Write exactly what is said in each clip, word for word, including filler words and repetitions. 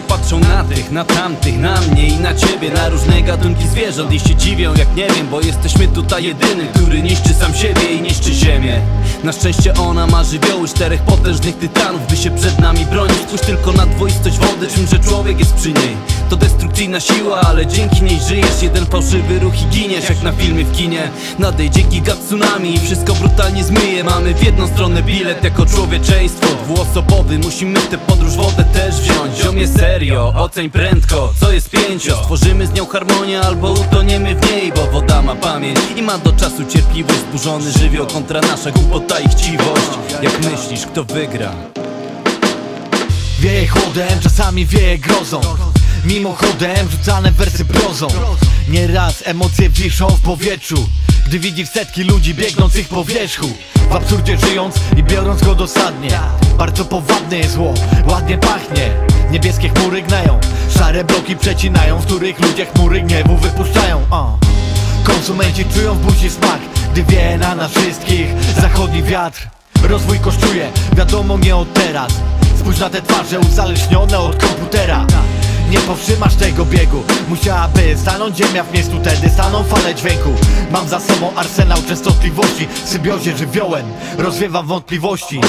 co patrzą na tych, na tamtych, na mnie i na ciebie, na różne gatunki zwierząt i się dziwią jak nie wiem, bo jesteśmy tutaj jedynym, który niszczy sam siebie i niszczy ziemię. Na szczęście ona ma żywioły czterech potężnych tytanów, by się przed nami bronić. Spójrz tylko na dwoistość wody, czym że człowiek jest przy niej. To destrukcyjna siła, ale dzięki niej żyjesz. Jeden fałszywy ruch i giniesz, jak na filmie w kinie. Nadejdzie giga tsunami i wszystko brutalnie zmyje. Mamy w jedną stronę bilet jako człowieczeństwo dwuosobowy, musimy tę podróż wodę też wziąć. Ziomie serio, oceń prędko, co jest pięcio. Stworzymy z nią harmonię albo utoniemy w niej, bo woda ma pamięć i ma do czasu cierpliwość. Zburzony żywioł kontra nasza głupota i chciwość. Jak myślisz, kto wygra? Wieje chłodem, czasami wieje grozą. Mimochodem rzucane wersy prozą. Nieraz emocje wiszą w powietrzu, gdy widzisz setki ludzi biegnących po wierzchu, w absurdzie żyjąc i biorąc go dosadnie. Bardzo powabne jest zło, ładnie pachnie. Niebieskie chmury gnają, szare bloki przecinają, z których ludzie chmury gniewu wypuszczają. O. Konsumenci czują w buzi smak, gdy wieje na nas wszystkich zachodni wiatr. Rozwój kosztuje, wiadomo nie od teraz. Spójrz na te twarze uzależnione od komputera. Nie powstrzymasz tego biegu, musiałaby stanąć ziemia w miejscu, wtedy staną fale dźwięku. Mam za sobą arsenał częstotliwości, w symbiozie żywiołem rozwiewam wątpliwości.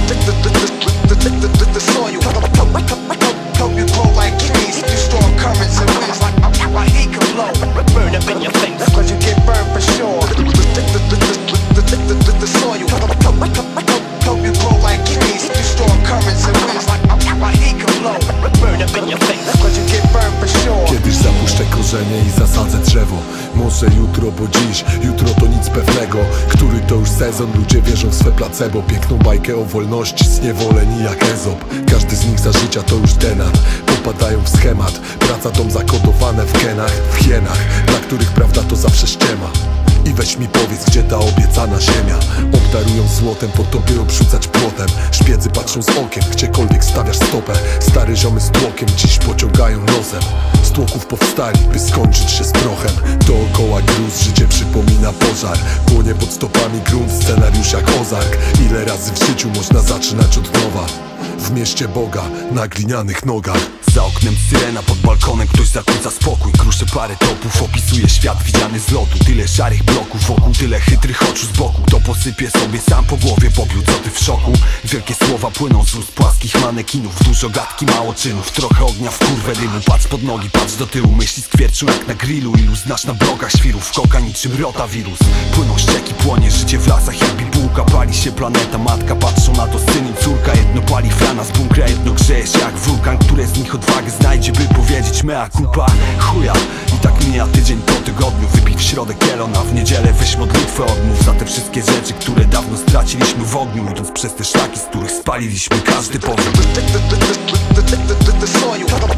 Kiedyś zapuszczę korzenie i zasadzę drzewo. Może jutro, bo dziś, jutro to nic pewnego. Który to już sezon, ludzie wierzą w swe placebo. Piękną bajkę o wolności, zniewoleni jak Ezop. Każdy z nich za życia to już denat. Popadają w schemat, praca dom zakodowane w genach, w hienach, dla których prawda to zawsze ściema. I weź mi powiedz, gdzie ta obiecana ziemia? Obdarują złotem po to, by obrzucać płotem. Szpiedzy patrzą z okiem, gdziekolwiek stawiasz stopę. Stare ziomy z tłokiem dziś pociągają nosem. Z tłoków powstali, by skończyć się z prochem. Dookoła gruz, życie przypomina pożar. Płonie pod stopami grunt, scenariusz jak Ozark. Ile razy w życiu można zaczynać od nowa? W mieście Boga, na glinianych nogach. Za oknem syrena, pod balkonem ktoś zakłóca spokój. Kruszy parę topów, opisuje świat widziany z lotu. Tyle szarych bloków wokół, tyle chytrych oczu z boku. To posypie sobie sam po głowie popiół, co ty w szoku? Wielkie słowa płyną z ust płaskich manekinów. Dużo gadki, mało czynów, trochę ognia w kurwę dymu. Patrz pod nogi, patrz do tyłu, myśli skwierczą jak na grillu. Ilu znasz na blokach świrów, koka niczym rotawirus. Płyną ścieki, płonie życie w lasach jak bibułka. Pali się planeta, matka, patrzą na to syn i córka. Jedno pali frana z bunkra, jedno grzeje się jak wulkan. Które z nich odwagę znajdzie, by powiedzieć mea culpa? Chuja, i tak mija tydzień po tygodniu. Wypij w środek kielon, a w niedzielę weź modlitwę odmów za te wszystkie rzeczy, które dawno straciliśmy w ogniu, idąc przez te szlaki, z których spaliliśmy każdy powód.